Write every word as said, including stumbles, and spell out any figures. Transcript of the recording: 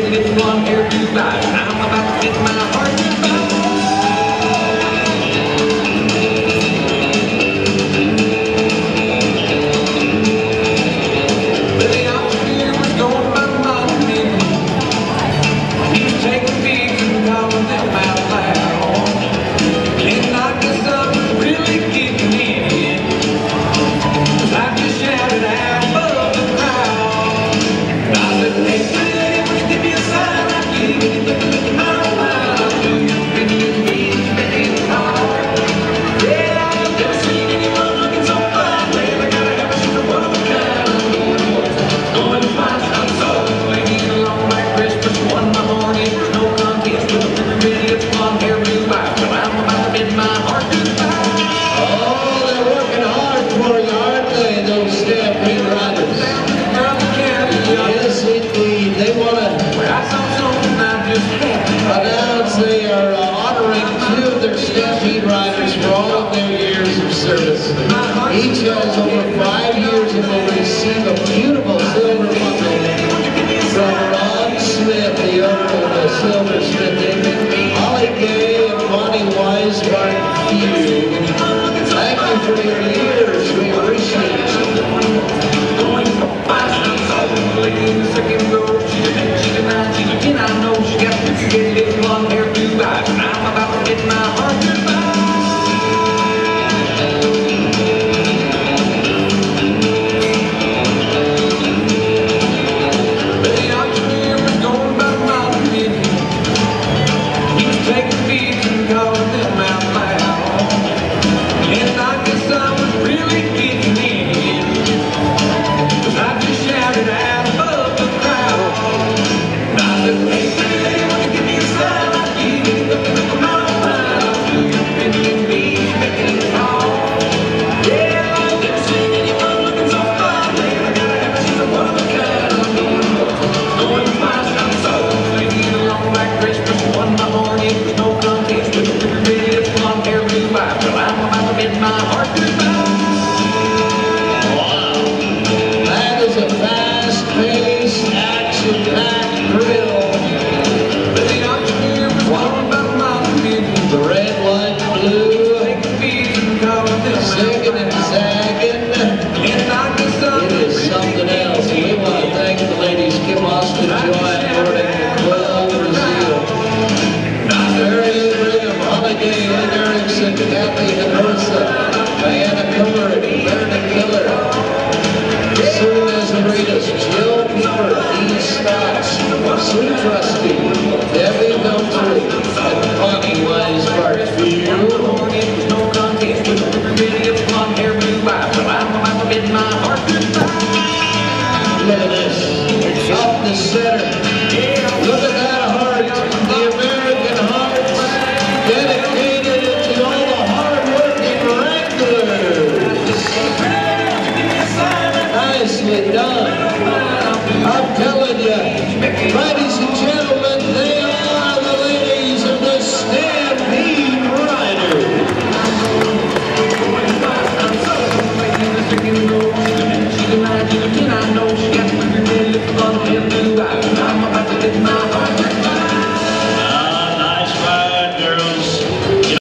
pretty blonde hair goodbye. I'm about to get my heart goodbye. Well, the officer was going by my name. He was taking pigs and calling them out loud. And I guess I was really getting in. 'Cause I just shouted out above the crowd. And I said, hey, hey, would you give me a sign? I'd give it, look at my mind. I'll do you pretty and mean, making it hard. Yeah, I've never seen anyone looking so fine. Well, I gotta have a super one of a kind. I'm going once, going twice. I'm so lady along my dress, but she won my horn. It was no contest with a pretty red lips, blonde hair, blue eyes. Well, I'm about to bid my heart goodbye. Oh, they're working hard for you, aren't they, those stampede riders? Yes, indeed. They want to announce they are uh, honoring two of their stampede riders for all of their years of service. Each has over five years and will receive a beautiful silver bundle from Ron Smith, the owner of the Silversmith, Holly Gay and Bonnie Weisbart Few. Thank you for your years. We appreciate it. Second row, she's a ten, she's a nine, she's a ten. I know she got pretty red lips, blonde hair, blue eyes. And I'm about to get my heart goodbye. But the auctioneer was going about a mile a minute. He was taking bids and calling them out loud. And I guess I was really getting in. 'Cause I just shouted out above the crowd. And I said, hey, hey, won't you give me a sign? I'll give you the look of my mind. I'll do you pretty and mean, making it hard. Yeah, I've never seen anyone looking so fine. Man, I gotta have a she's a one of a kind. I'm going once, going twice. I'm so lady in a long black dress, but she won my horn. It was no contest with a pretty red lips, blonde hair, blue eyes. Well, I'm about to bid my heart goodbye. Fast-paced, action-packed drill. But the auctioneer was going about a mile a minute. The red, white, blue, Taking bids and calling them singing and zagging. and I guess I It is something else. We want to thank the ladies Kim Austin, Joanne Gordon, and Quill Brazil. Mary Brigham, Holiday, Ed Erickson, Kathy Hinosa, Diana Cooper, and Vernon Miller. Sue Nazaritas, Jill Peeper, Dee Stocks, Sue Trusty, Debbie Beltry, and Bonnie Weisbart Few. no contest with a pretty lips, blonde hair, blue eyes. Well, I'm about to bid my heart goodbye. Look at this. Up the center. Look at that heart. The American heart. Dedicated to all the hard-working wranglers. Nicely done. I'm telling you.